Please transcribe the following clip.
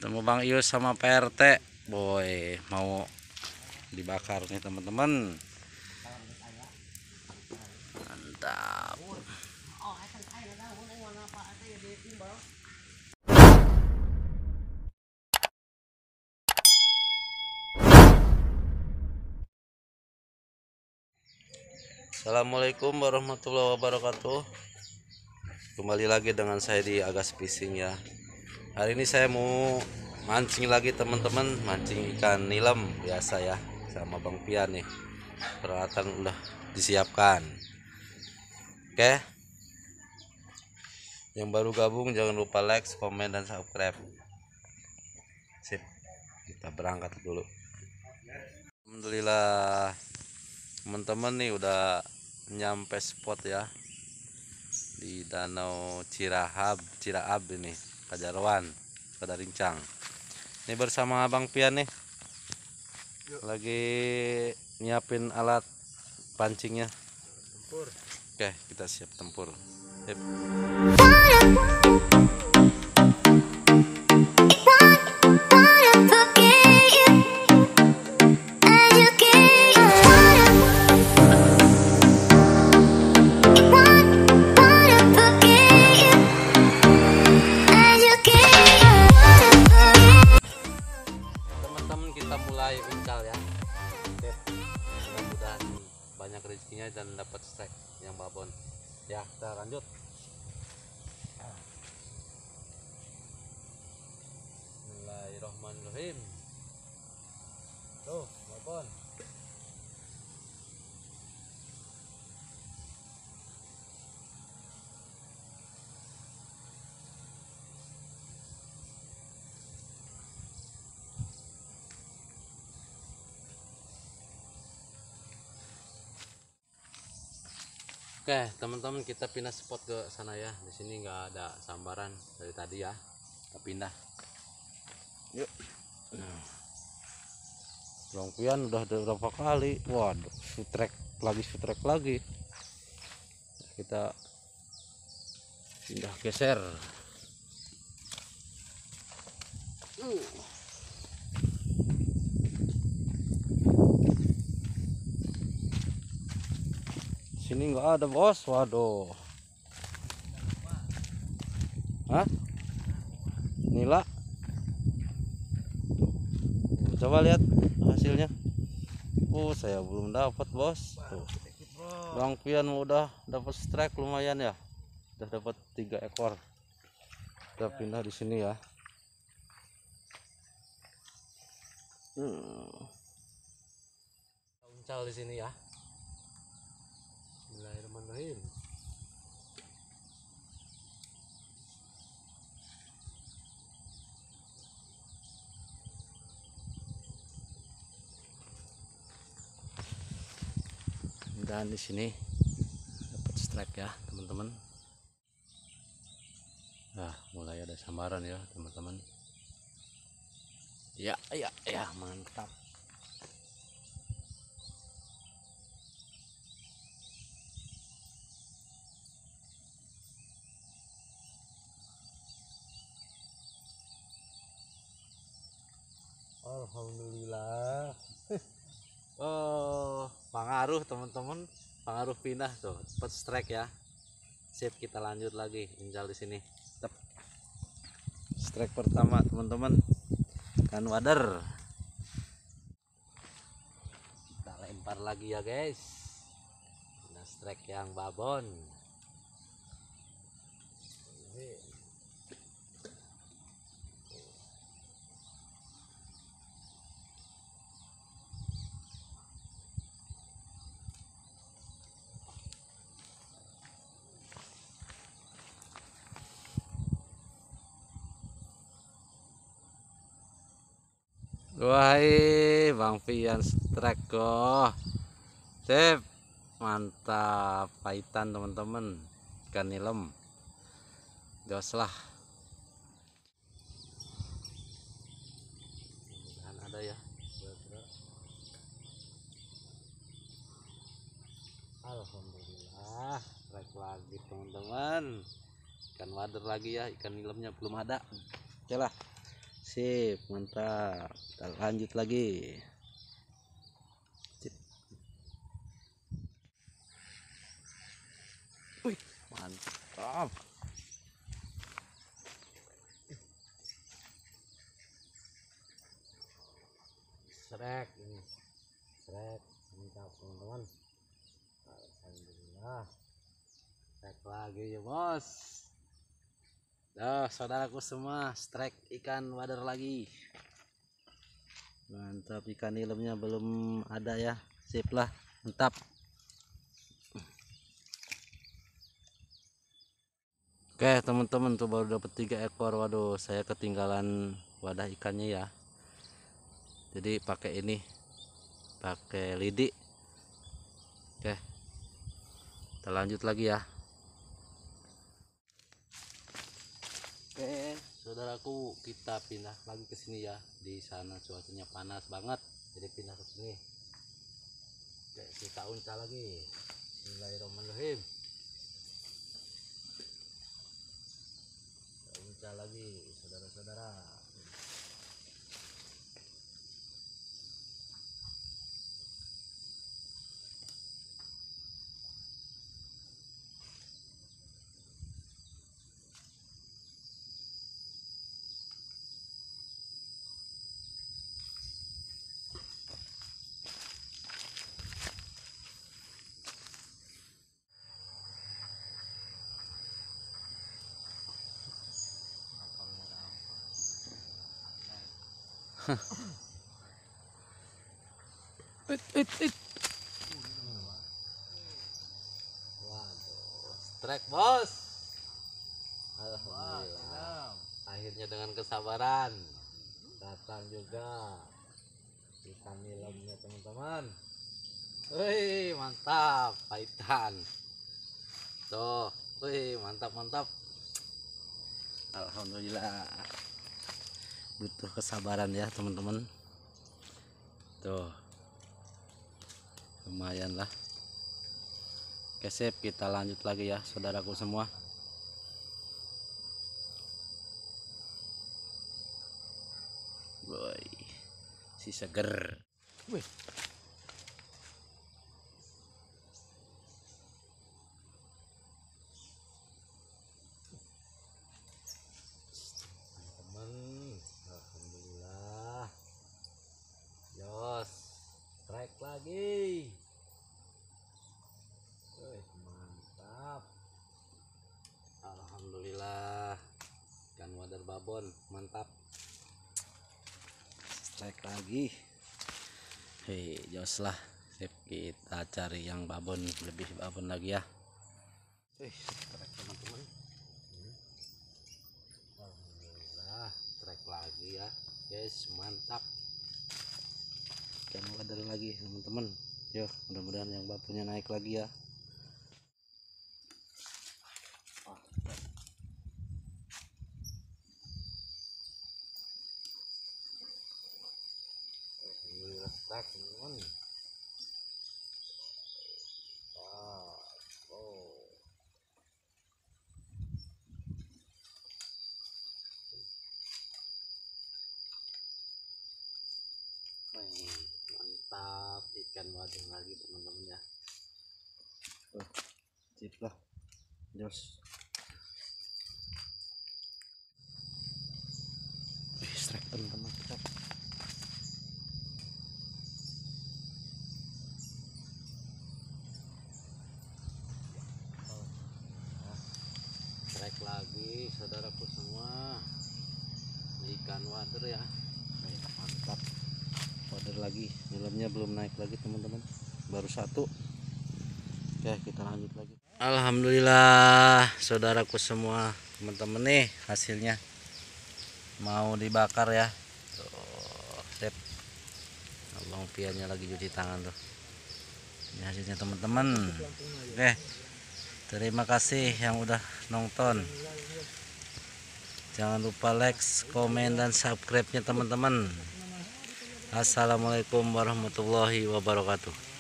Temu Bang Ius sama PRT, boy mau dibakar nih teman-teman. Mantap. Assalamualaikum warahmatullahi wabarakatuh. Kembali lagi dengan saya di Agas Fishing ya. Hari ini saya mau mancing lagi teman-teman, mancing ikan nilam biasa ya, sama Bang Pian nih. Peralatan udah disiapkan. Oke. Yang baru gabung jangan lupa like, komen, dan subscribe. Sip. Kita berangkat dulu. Alhamdulillah teman-teman nih udah nyampe spot ya, di Danau Ciraab ini, Kajarwan, Kadarincang. Ini bersama Bang Pian nih. Lagi nyiapin alat pancingnya. Tempur. Oke, kita siap tempur. Yep. Kita mulai uncal ya. Oke. Mudah-mudahan banyak rezekinya dan dapat strike yang babon. Ya, kita lanjut. Bismillahirrahmanirrahim. Tuh, babon. Oke, teman-teman, kita pindah spot ke sana ya. Di sini nggak ada sambaran dari tadi ya. Kita pindah. Yuk. Bang Pian udah berapa kali? Waduh, sutrek lagi. Kita pindah geser. Sini nggak ada bos, waduh. Hah? Nila. Tuh. Coba lihat hasilnya. Saya belum dapat bos. Tuh. Bang Pian udah dapat strike lumayan ya. Udah dapat 3 ekor. Kita pindah di sini ya. Uncal di sini ya. Bismillahirrahmanirrahim. Dan di sini dapat strike ya teman-teman. Nah, mulai ada sambaran ya teman-teman. Ya, mantap. Alhamdulillah. Oh, pengaruh teman-teman, pengaruh pindah tuh, dapat strike ya. Sip, kita lanjut lagi uncal di sini. Tep. Strike pertama teman-teman, ikan wader. Kita lempar lagi ya guys. Nah, strike yang babon. Wahai Bang Pian strike kok. Sip. Mantap, paitan teman-teman. Ikan nilem. Jos lah. Dan ada ya. Alhamdulillah, strike lagi teman-teman. Ikan wader lagi ya, ikan nilemnya belum ada. Oke lah. Sip, mantap. Kita lanjut lagi. Sip. Wih, mantap. Srek ini. Srek, mantap teman-teman. Alhamdulillah. Srek lagi ya, Bos. Dah, saudaraku semua, strike ikan wader lagi. Mantap, ikan nilemnya belum ada ya. Sip lah, mantap. Oke teman-teman, tuh baru dapat 3 ekor. Waduh, saya ketinggalan wadah ikannya ya. Jadi pakai ini, pakai lidi. Oke, kita lanjut lagi ya. Oke, saudaraku, kita pindah lagi ke sini ya. Di sana cuacanya panas banget, jadi pindah ke sini. Oke, kita uncal lagi. Bismillahirrahmanirrahim. Kita uncal lagi, saudara-saudara. Waduh, strike bos. Alhamdulillah. Akhirnya dengan kesabaran datang juga ikan nilamnya teman-teman. Wih, mantap, paitan. Tuh, wih, mantap mantap. Alhamdulillah. Butuh kesabaran ya teman-teman. Tuh, lumayan lah. Oke sip, kita lanjut lagi ya saudaraku semua. Woi, si seger. Wih. Teman, alhamdulillah. Jos, strike lagi. Wih, mantap. Alhamdulillah. Ikan wader babon, mantap. Strike lagi. Hei, jos lah. Sip, kita cari yang babon, lebih babon lagi ya. Strike teman-teman. Alhamdulillah, strike lagi ya. Guys, mantap. Ikan wader lagi teman-teman. Yo, mudah-mudahan yang babonnya naik lagi ya. Strike teman-teman. Mantap, ikan wader lagi teman-teman ya. Sip lah, jos. Strike teman-teman. Strike lagi saudaraku semua, ikan wader ya. Mantap, wader lagi. Nilamnya belum naik lagi teman-teman, baru satu. Oke, kita lanjut lagi. Alhamdulillah saudaraku semua, teman-teman nih hasilnya mau dibakar ya. Tuh, sip. Abang piannya lagi cuci tangan tuh. Ini hasilnya teman-teman. Oke, terima kasih yang udah nonton. Jangan lupa like, komen, dan subscribe-nya teman-teman. Assalamualaikum warahmatullahi wabarakatuh.